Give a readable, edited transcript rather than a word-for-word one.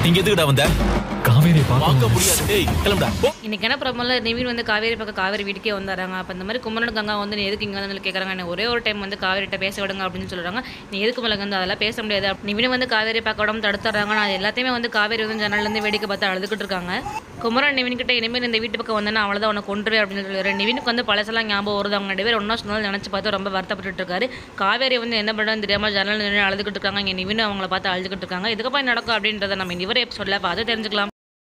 இங்க எதுக்குடா வந்த? காவேரி பார்க்க முடியாது. டேய் கிளம்புடா. போ. இன்னைக்கு என்ன ப்ராப்ளம்ல நிவின் வந்து காவேரி பக்கம் காவேரி வீட்டுக்கே வந்துறாங்க. அப்போ இந்த மாதிரி குமரன் கங்கா வந்து நீ எதுக்கு இங்கே வந்து கேட்குறாங்க. என்ன ஒரே ஒரு டைம் வந்து காவேரிட்ட பேச விடுங்க அப்படின்னு சொல்கிறாங்க. நீ எதுக்கு மேலே வந்து அதெல்லாம் பேச முடியாது. நிவின் வந்து காவேரி பார்க்க விடாம தடுத்துறாங்க. நான் எல்லாத்தையுமே வந்து காவேரி வந்து ஜன்னல்லேருந்து வேடிக்கை பார்த்து அழுதுகிட்டு இருக்காங்க. குமரன் நிவின் கிட்ட இனிமேல் இந்த வீட்டு பக்கம் வந்தேன்னா அவ்வளோதான் உனக்கு கொண்டுருவே அப்படின்னு சொல்லிடுற. நிவினுக்கு வந்து பழசெல்லாம் ஞாபகம் வருது. அவங்க 2 பேரும் ஒன்றா சொன்னாலும் நினச்சி பார்த்து ரொம்ப வருத்தப்பட்டு இருக்காரு. காவேரி வந்து என்ன பண்ணுறதுன்னு தெரியாமல் ஜன்னல் நின்று அழுதுகிட்டு இருக்காங்க. இங்கே நிவின் அவங்கள பார்த்து அழுதுகிட்டு இருக்காங்க. இதுக்கப்புறம் நடக்கும் அப்படின்றத நம்ம இவரே சொல்ல பார்த்து தெரிஞ்சுக்கலாம்.